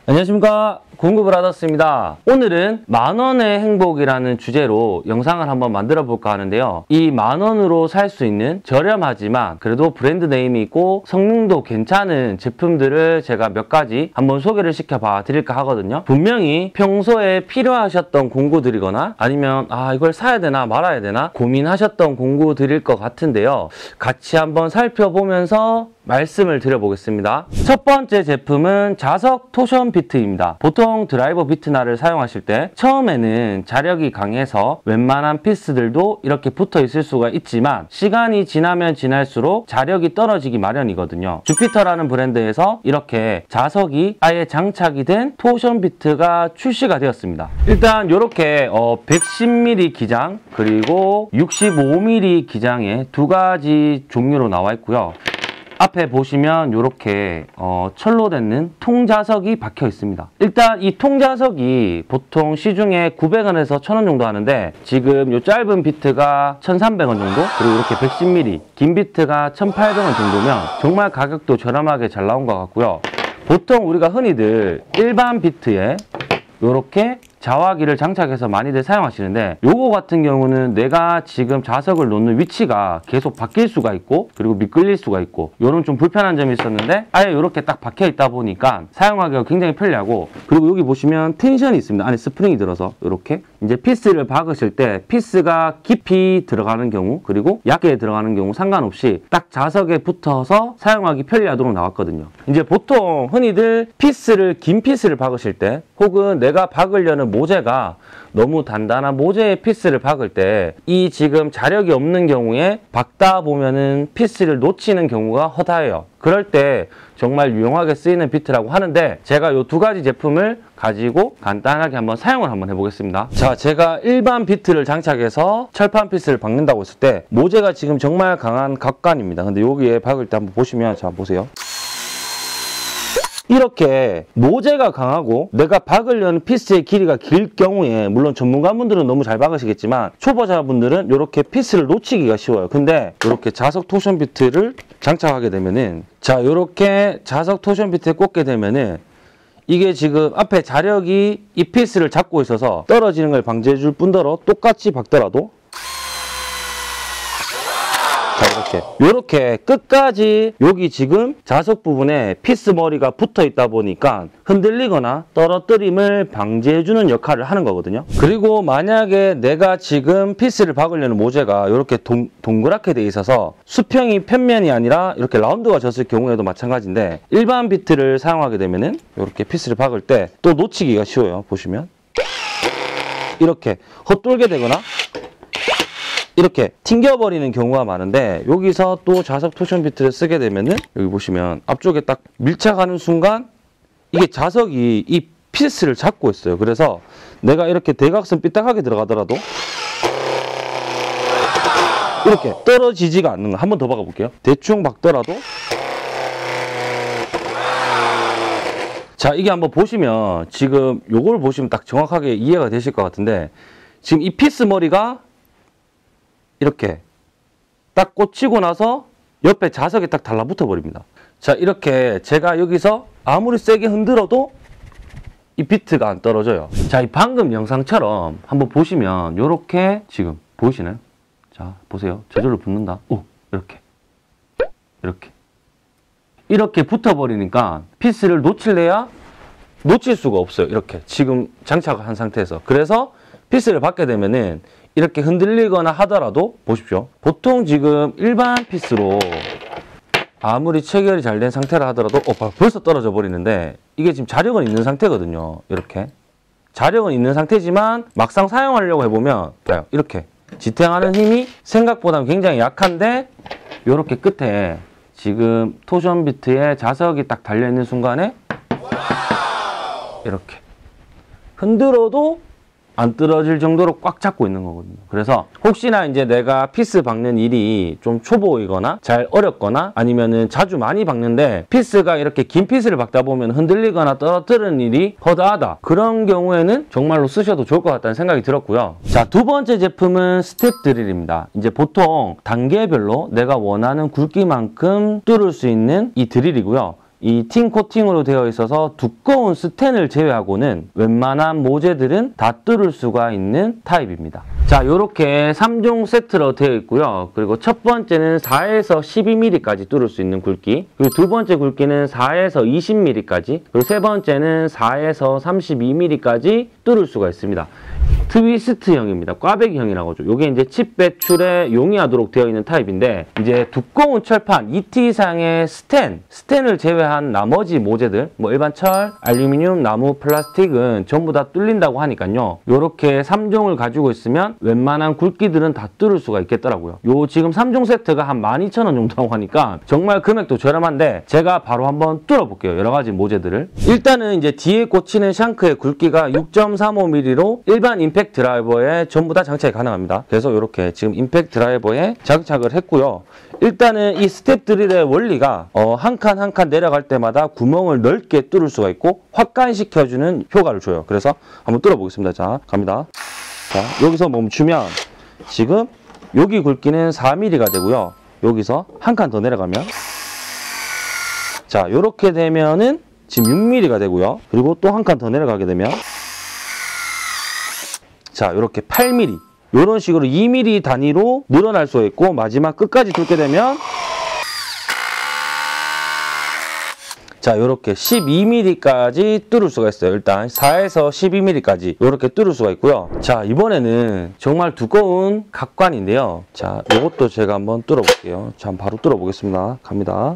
안녕하십니까, 공구브라더스입니다. 오늘은 만원의 행복이라는 주제로 영상을 한번 만들어 볼까 하는데요. 이 만원으로 살 수 있는 저렴하지만 그래도 브랜드 네임이 있고 성능도 괜찮은 제품들을 제가 몇 가지 한번 소개를 시켜봐 드릴까 하거든요. 분명히 평소에 필요하셨던 공구들이거나 아니면 이걸 사야 되나 말아야 되나 고민하셨던 공구들일 것 같은데요. 같이 한번 살펴보면서 말씀을 드려보겠습니다. 첫 번째 제품은 자석 토션 비트입니다. 보통 드라이버 비트나를 사용하실 때 처음에는 자력이 강해서 웬만한 피스들도 이렇게 붙어 있을 수가 있지만 시간이 지나면 지날수록 자력이 떨어지기 마련이거든요. 주피터라는 브랜드에서 이렇게 자석이 아예 장착이 된 토션 비트가 출시가 되었습니다. 일단 이렇게 110mm 기장 그리고 65mm 기장의 두 가지 종류로 나와 있고요. 앞에 보시면 이렇게 철로 된 통자석이 박혀 있습니다. 일단 이 통자석이 보통 시중에 900원에서 1000원 정도 하는데 지금 이 짧은 비트가 1300원 정도, 그리고 이렇게 110mm 긴 비트가 1800원 정도면 정말 가격도 저렴하게 잘 나온 것 같고요. 보통 우리가 흔히들 일반 비트에 이렇게 자화기를 장착해서 많이들 사용하시는데, 요거 같은 경우는 내가 지금 자석을 놓는 위치가 계속 바뀔 수가 있고 그리고 미끌릴 수가 있고 요런 좀 불편한 점이 있었는데 아예 이렇게 딱 박혀 있다 보니까 사용하기가 굉장히 편리하고, 그리고 여기 보시면 텐션이 있습니다. 안에 스프링이 들어서 이렇게 이제 피스를 박으실 때 피스가 깊이 들어가는 경우 그리고 얇게 들어가는 경우 상관없이 딱 자석에 붙어서 사용하기 편리하도록 나왔거든요. 이제 보통 흔히들 긴 피스를 박으실 때 혹은 내가 박으려는 모재가 너무 단단한 모재의 피스를 박을 때 이 지금 자력이 없는 경우에 박다 보면은 피스를 놓치는 경우가 허다해요. 그럴 때 정말 유용하게 쓰이는 비트라고 하는데, 제가 이 두 가지 제품을 가지고 간단하게 한번 사용을 한번 해보겠습니다. 자, 제가 일반 비트를 장착해서 철판 피스를 박는다고 했을 때 모재가 지금 정말 강한 각관입니다. 근데 여기에 박을 때 한번 보시면, 자 보세요. 이렇게 모재가 강하고 내가 박으려는 피스의 길이가 길 경우에, 물론 전문가분들은 너무 잘 박으시겠지만 초보자분들은 이렇게 피스를 놓치기가 쉬워요. 근데 이렇게 자석 토션 비트를 장착하게 되면은, 자 이렇게 자석 토션 비트에 꽂게 되면은 이게 지금 앞에 자력이 이 피스를 잡고 있어서 떨어지는 걸 방지해 줄 뿐더러 똑같이 박더라도 이렇게 끝까지 여기 지금 자석 부분에 피스 머리가 붙어 있다 보니까 흔들리거나 떨어뜨림을 방지해주는 역할을 하는 거거든요. 그리고 만약에 내가 지금 피스를 박으려는 모재가 이렇게 동그랗게 돼 있어서 수평이 편면이 아니라 이렇게 라운드가 졌을 경우에도 마찬가지인데, 일반 비트를 사용하게 되면은 이렇게 피스를 박을 때 또 놓치기가 쉬워요. 보시면 이렇게 헛돌게 되거나 이렇게 튕겨버리는 경우가 많은데, 여기서 또 자석 토션 비트를 쓰게 되면은 여기 보시면 앞쪽에 딱 밀착하는 순간 이게 자석이 이 피스를 잡고 있어요. 그래서 내가 이렇게 대각선 삐딱하게 들어가더라도 이렇게 떨어지지가 않는 거. 한 번 더 박아볼게요. 대충 박더라도, 자 이게 한번 보시면 지금 요걸 보시면 딱 정확하게 이해가 되실 것 같은데, 지금 이 피스 머리가 이렇게 딱 꽂히고 나서 옆에 자석에 딱 달라붙어 버립니다. 자 이렇게 제가 여기서 아무리 세게 흔들어도 이 비트가 안 떨어져요. 자, 이 방금 영상처럼 한번 보시면 이렇게 지금 보이시나요? 자 보세요. 저절로 붙는다. 오, 이렇게 붙어 버리니까 피스를 놓칠래야 놓칠 수가 없어요. 이렇게 지금 장착을 한 상태에서. 그래서 피스를 받게 되면은 이렇게 흔들리거나 하더라도 보십시오. 보통 지금 일반 피스로 아무리 체결이 잘 된 상태라 하더라도 벌써 떨어져 버리는데, 이게 지금 자력은 있는 상태거든요. 이렇게 자력은 있는 상태지만 막상 사용하려고 해보면 봐요. 이렇게 지탱하는 힘이 생각보다 굉장히 약한데, 이렇게 끝에 지금 토션 비트에 자석이 딱 달려있는 순간에 이렇게 흔들어도 안 떨어질 정도로 꽉 잡고 있는 거거든요. 그래서 혹시나 이제 내가 피스 박는 일이 좀 초보이거나 잘 어렵거나 아니면은 자주 많이 박는데 피스가 이렇게 긴 피스를 박다 보면 흔들리거나 떨어뜨리는 일이 허다하다, 그런 경우에는 정말로 쓰셔도 좋을 것 같다는 생각이 들었고요. 자, 두 번째 제품은 스텝 드릴입니다. 이제 보통 단계별로 내가 원하는 굵기만큼 뚫을 수 있는 이 드릴이고요. 이 틴 코팅으로 되어 있어서 두꺼운 스텐을 제외하고는 웬만한 모재들은 다 뚫을 수가 있는 타입입니다. 자, 요렇게 3종 세트로 되어 있고요. 그리고 첫 번째는 4에서 12mm까지 뚫을 수 있는 굵기, 그리고 두 번째 굵기는 4에서 20mm까지, 그리고 세 번째는 4에서 32mm까지 뚫을 수가 있습니다. 트위스트형입니다. 꽈배기형이라고 하죠. 요게 이제 칩 배출에 용이하도록 되어 있는 타입인데, 이제 두꺼운 철판 2T 이상의 스텐을 제외한 나머지 모재들, 뭐 일반 철, 알루미늄, 나무, 플라스틱은 전부 다 뚫린다고 하니까요. 요렇게 3종을 가지고 있으면 웬만한 굵기들은 다 뚫을 수가 있겠더라고요. 요 지금 3종 세트가 한 12,000원 정도라고 하니까 정말 금액도 저렴한데, 제가 바로 한번 뚫어볼게요. 여러 가지 모재들을. 일단은 이제 뒤에 꽂히는 샹크의 굵기가 6.35mm로 일반 임팩트 드라이버에 전부 다 장착이 가능합니다. 그래서 이렇게 지금 임팩트 드라이버에 장착을 했고요. 일단은 이 스텝 드릴의 원리가 한 칸 한 칸 내려갈 때마다 구멍을 넓게 뚫을 수가 있고 확간시켜주는 효과를 줘요. 그래서 한번 뚫어보겠습니다. 자, 갑니다. 자, 여기서 멈추면 지금 여기 굵기는 4mm가 되고요. 여기서 한 칸 더 내려가면, 자, 이렇게 되면은 지금 6mm가 되고요. 그리고 또 한 칸 더 내려가게 되면, 자, 이렇게 8mm, 이런 식으로 2mm 단위로 늘어날 수 있고, 마지막 끝까지 뚫게 되면, 자, 이렇게 12mm까지 뚫을 수가 있어요. 일단 4에서 12mm까지 이렇게 뚫을 수가 있고요. 자, 이번에는 정말 두꺼운 각관인데요. 자, 이것도 제가 한번 뚫어볼게요. 자, 바로 뚫어보겠습니다. 갑니다.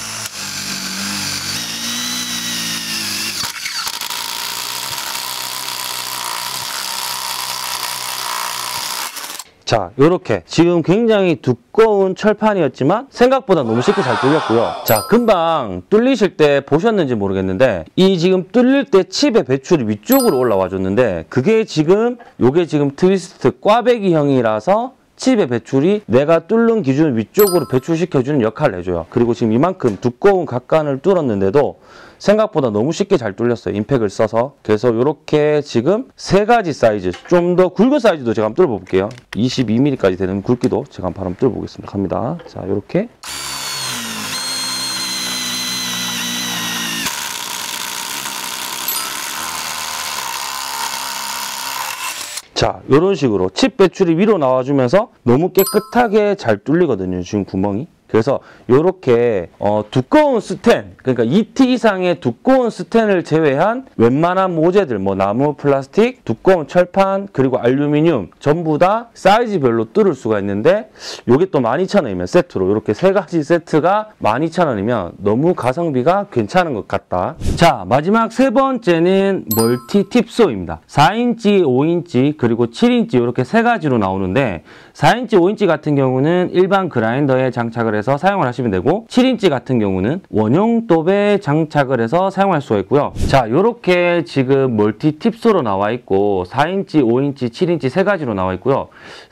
자, 요렇게 지금 굉장히 두꺼운 철판이었지만 생각보다 너무 쉽게 잘 뚫렸고요. 자, 금방 뚫리실 때 보셨는지 모르겠는데, 이 지금 뚫릴 때 칩의 배출이 위쪽으로 올라와 줬는데, 그게 지금 요게 지금 트위스트 꽈배기형이라서 칩의 배출이 내가 뚫는 기준 위쪽으로 배출시켜주는 역할을 해줘요. 그리고 지금 이만큼 두꺼운 각관을 뚫었는데도 생각보다 너무 쉽게 잘 뚫렸어요. 임팩을 써서. 그래서 이렇게 지금 세 가지 사이즈, 좀 더 굵은 사이즈도 제가 한번 뚫어볼게요. 22mm까지 되는 굵기도 제가 한번 뚫어보겠습니다. 갑니다. 자, 이렇게. 자, 이런 식으로 칩 배출이 위로 나와주면서 너무 깨끗하게 잘 뚫리거든요. 지금 구멍이. 그래서 이렇게 두꺼운 스텐, 그러니까 2T 이상의 두꺼운 스텐을 제외한 웬만한 모재들, 뭐 나무, 플라스틱, 두꺼운 철판, 그리고 알루미늄 전부 다 사이즈별로 뚫을 수가 있는데, 이게 또 12,000원이면 세트로 이렇게 세 가지 세트가 12,000원이면 너무 가성비가 괜찮은 것 같다. 자, 마지막 세 번째는 멀티 팁소입니다. 4인치, 5인치, 그리고 7인치 이렇게 세 가지로 나오는데, 4인치, 5인치 같은 경우는 일반 그라인더에 장착을 해서 사용을 하시면 되고, 7인치 같은 경우는 원형 돕에 장착을 해서 사용할 수가 있고요. 자, 요렇게 지금 멀티 팁소로 나와 있고, 4인치, 5인치, 7인치 세 가지로 나와 있고요.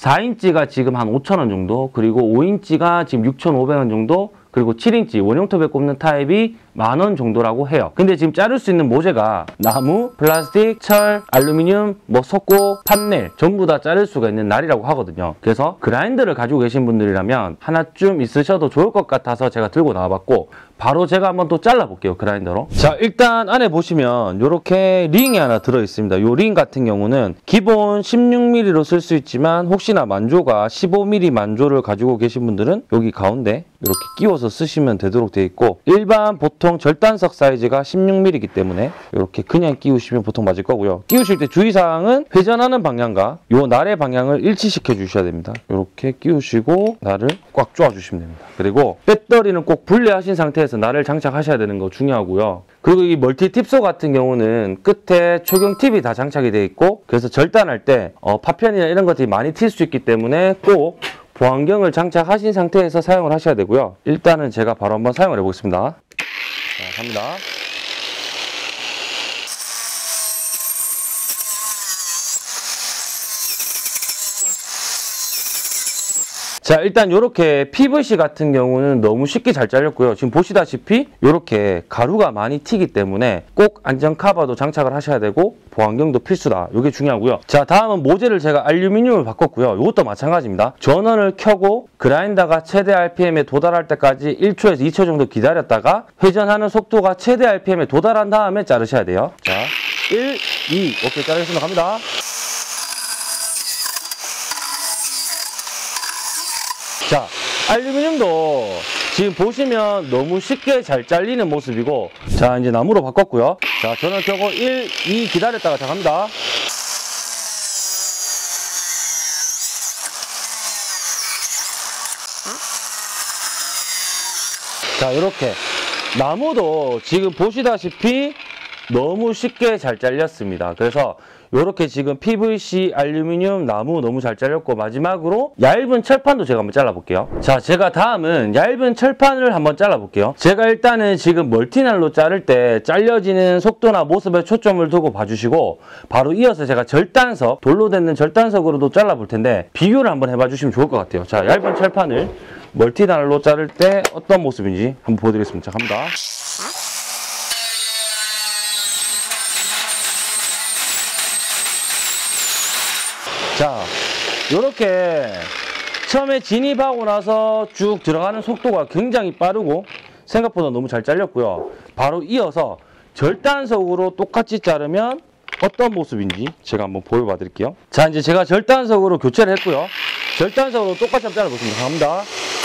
4인치가 지금 한 5,000원 정도, 그리고 5인치가 지금 6,500원 정도, 그리고 7인치 원형톱에 꼽는 타입이 10,000원 정도라고 해요. 근데 지금 자를 수 있는 모재가 나무, 플라스틱, 철, 알루미늄, 뭐 석고, 판넬 전부 다 자를 수가 있는 날이라고 하거든요. 그래서 그라인더를 가지고 계신 분들이라면 하나쯤 있으셔도 좋을 것 같아서 제가 들고 나와봤고, 바로 제가 한번 또 잘라볼게요. 그라인더로. 자, 일단 안에 보시면 이렇게 링이 하나 들어있습니다. 이 링 같은 경우는 기본 16mm로 쓸 수 있지만, 혹시나 만조가 15mm 만조를 가지고 계신 분들은 여기 가운데 이렇게 끼워서 쓰시면 되도록 되어 있고, 일반 보통 절단석 사이즈가 16mm이기 때문에 이렇게 그냥 끼우시면 보통 맞을 거고요. 끼우실 때 주의사항은 회전하는 방향과 이 날의 방향을 일치시켜 주셔야 됩니다. 이렇게 끼우시고 날을 꽉 조아 주시면 됩니다. 그리고 배터리는 꼭 분리하신 상태에서 날을 장착하셔야 되는 거 중요하고요. 그리고 이 멀티 팁소 같은 경우는 끝에 초경 팁이 다 장착이 되어 있고, 그래서 절단할 때 파편이나 이런 것들이 많이 튈 수 있기 때문에 꼭 보안경을 장착하신 상태에서 사용을 하셔야 되고요. 일단은 제가 바로 한번 사용을 해보겠습니다. 자, 갑니다. 자, 일단 이렇게 PVC 같은 경우는 너무 쉽게 잘 잘렸고요. 지금 보시다시피 이렇게 가루가 많이 튀기 때문에 꼭 안전 카바도 장착을 하셔야 되고 보안경도 필수다. 이게 중요하고요. 자, 다음은 모재를 제가 알루미늄을 바꿨고요. 이것도 마찬가지입니다. 전원을 켜고 그라인더가 최대 RPM에 도달할 때까지 1초에서 2초 정도 기다렸다가 회전하는 속도가 최대 RPM에 도달한 다음에 자르셔야 돼요. 자, 1, 2 오케이, 자르겠습니다. 갑니다. 자, 알루미늄도 지금 보시면 너무 쉽게 잘 잘리는 모습이고, 자, 이제 나무로 바꿨고요. 자, 전원 켜고 1, 2 기다렸다가 자, 갑니다. 자, 이렇게 나무도 지금 보시다시피 너무 쉽게 잘 잘렸습니다. 그래서 이렇게 지금 PVC, 알루미늄, 나무 너무 잘 잘렸고, 마지막으로 얇은 철판도 제가 한번 잘라볼게요. 자, 제가 다음은 얇은 철판을 한번 잘라볼게요. 제가 일단은 지금 멀티날로 자를 때 잘려지는 속도나 모습에 초점을 두고 봐주시고, 바로 이어서 제가 절단석, 돌로 된 절단석으로도 잘라볼 텐데 비교를 한번 해봐 주시면 좋을 것 같아요. 자, 얇은 철판을 멀티날로 자를 때 어떤 모습인지 한번 보여드리겠습니다. 자, 갑니다. 자, 요렇게 처음에 진입하고 나서 쭉 들어가는 속도가 굉장히 빠르고 생각보다 너무 잘 잘렸고요. 바로 이어서 절단석으로 똑같이 자르면 어떤 모습인지 제가 한번 보여봐 드릴게요. 자, 이제 제가 절단석으로 교체를 했고요. 절단석으로 똑같이 한번 잘라보겠습니다. 갑니다.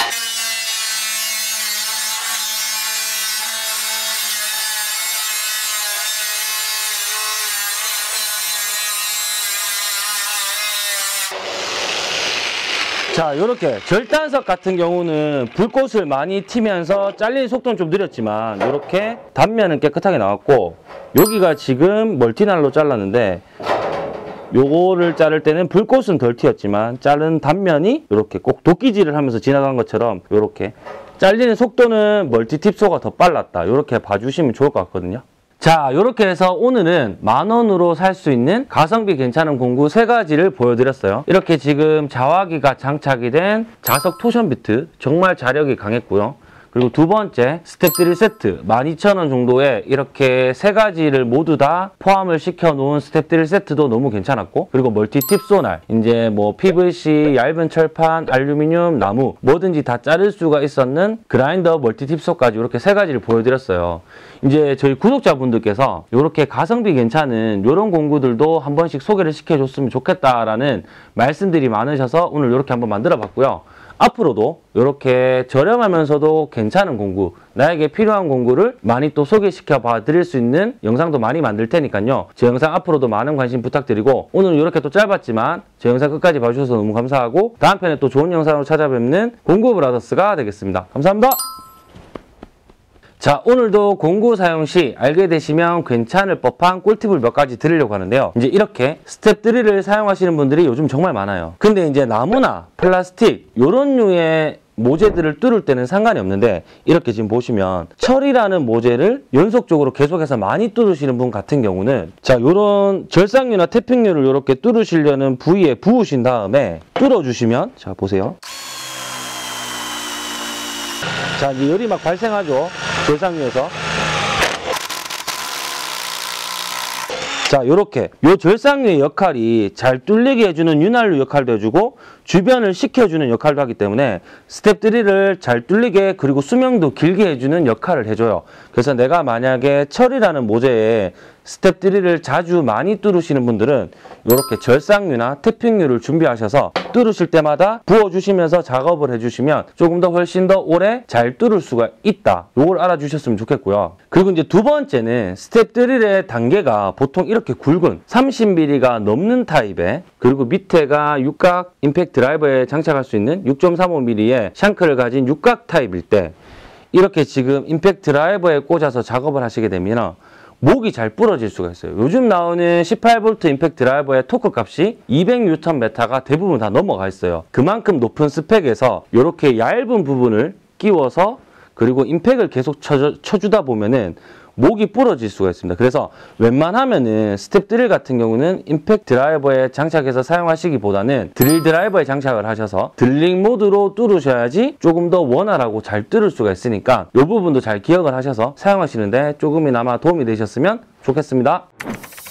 자, 이렇게 절단석 같은 경우는 불꽃을 많이 튀면서 잘리는 속도는 좀 느렸지만 이렇게 단면은 깨끗하게 나왔고, 여기가 지금 멀티날로 잘랐는데 요거를 자를 때는 불꽃은 덜 튀었지만 자른 단면이 이렇게 꼭 도끼질을 하면서 지나간 것처럼 이렇게 잘리는 속도는 멀티팁소가 더 빨랐다. 이렇게 봐주시면 좋을 것 같거든요. 자, 이렇게 해서 오늘은 10,000원으로 살 수 있는 가성비 괜찮은 공구 3가지를 보여드렸어요. 이렇게 지금 자화기가 장착이 된 자석 토션 비트, 정말 자력이 강했고요. 그리고 두 번째, 스텝 드릴 세트 12,000원 정도에 이렇게 3가지를 모두 다 포함을 시켜 놓은 스텝 드릴 세트도 너무 괜찮았고, 그리고 멀티 팁 소날, 이제 뭐 PVC, 얇은 철판, 알루미늄, 나무 뭐든지 다 자를 수가 있었는 그라인더 멀티 팁소까지 이렇게 3가지를 보여드렸어요. 이제 저희 구독자분들께서 이렇게 가성비 괜찮은 이런 공구들도 한 번씩 소개를 시켜줬으면 좋겠다라는 말씀들이 많으셔서 오늘 이렇게 한번 만들어 봤고요. 앞으로도 이렇게 저렴하면서도 괜찮은 공구, 나에게 필요한 공구를 많이 또 소개시켜 봐 드릴 수 있는 영상도 많이 만들 테니까요. 제 영상 앞으로도 많은 관심 부탁드리고, 오늘 이렇게 또 짧았지만 제 영상 끝까지 봐주셔서 너무 감사하고, 다음 편에 또 좋은 영상으로 찾아뵙는 공구 브라더스가 되겠습니다. 감사합니다. 자, 오늘도 공구 사용 시 알게 되시면 괜찮을 법한 꿀팁을 몇 가지 드리려고 하는데요. 이제 이렇게 스텝 드릴을 사용하시는 분들이 요즘 정말 많아요. 근데 이제 나무나 플라스틱 요런 류의 모재들을 뚫을 때는 상관이 없는데, 이렇게 지금 보시면 철이라는 모재를 연속적으로 계속해서 많이 뚫으시는 분 같은 경우는, 자, 요런 절삭류나 태핑류를 이렇게 뚫으시려는 부위에 부으신 다음에 뚫어주시면, 자, 보세요. 자, 이제 열이 막 발생하죠. 절삭류에서. 자, 요렇게 요 절삭류의 역할이 잘 뚫리게 해주는 윤활유 역할도 해주고 주변을 식혀주는 역할도 하기 때문에 스텝 드릴을 잘 뚫리게, 그리고 수명도 길게 해주는 역할을 해줘요. 그래서 내가 만약에 철이라는 모재에 스텝 드릴을 자주 많이 뚫으시는 분들은 이렇게 절삭류나 태핑류를 준비하셔서 뚫으실 때마다 부어주시면서 작업을 해주시면 조금 더 훨씬 더 오래 잘 뚫을 수가 있다. 요걸 알아주셨으면 좋겠고요. 그리고 이제 두 번째는 스텝 드릴의 단계가 보통 이렇게 굵은 30mm가 넘는 타입에, 그리고 밑에가 육각 임팩트 드라이버에 장착할 수 있는 6.35mm의 샹크를 가진 육각 타입일 때, 이렇게 지금 임팩트 드라이버에 꽂아서 작업을 하시게 되면 목이 잘 부러질 수가 있어요. 요즘 나오는 18V 임팩트 드라이버의 토크 값이 200Nm가 대부분 다 넘어가 있어요. 그만큼 높은 스펙에서 이렇게 얇은 부분을 끼워서, 그리고 임팩을 계속 쳐주다 보면은 목이 부러질 수가 있습니다. 그래서 웬만하면은 스텝 드릴 같은 경우는 임팩트 드라이버에 장착해서 사용하시기보다는 드릴 드라이버에 장착을 하셔서 드릴링 모드로 뚫으셔야지 조금 더 원활하고 잘 뚫을 수가 있으니까 이 부분도 잘 기억을 하셔서 사용하시는데 조금이나마 도움이 되셨으면 좋겠습니다.